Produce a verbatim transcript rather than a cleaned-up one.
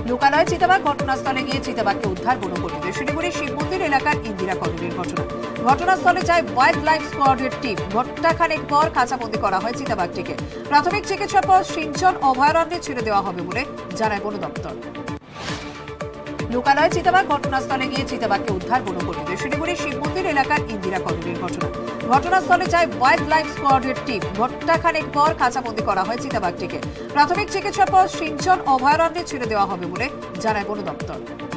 লোকালয়ে চিতাবাঘ, ঘটনাস্থলে গিয়ে চিতাবাঘকে উদ্ধার বনকর্মীদের। শিলিগুড়ি শিব মন্দির এলাকার ইন্দিরা কলোনির ঘটনা। ঘটনাস্থলে যায় ওয়াইল্ড লাইফ স্কোয়াডের টিম। ঘণ্টাখানেক পর খাঁচাবন্দি করা হয় চিতাবাঘটিকে। প্রাথমিক চিকিৎসার পর সিঞ্চন অভয়ারণ্যে ছেড়ে দেওয়া হবে বলে জানায় বন দপ্তর। লোকালয়ে চিতাবাঘ, ঘটনাস্থলে গিয়ে চিতাবাঘকে উদ্ধার বনকর্মীদের। শিলিগুড়ি শিব মন্দির এলাকার ইন্দিরা কলোনির ঘটনা। ঘটনাস্থলে যায় ওয়াইল্ড লাইফ স্কোয়াডের টিম। ঘণ্টাখানেক পর খাঁচাবন্দি করা হয় চিতাবাঘটিকে। প্রাথমিক চিকিৎসার পর সিঞ্চন অভয়ারণ্যে ছেড়ে দেওয়া হবে বলে জানায় বন দপ্তর।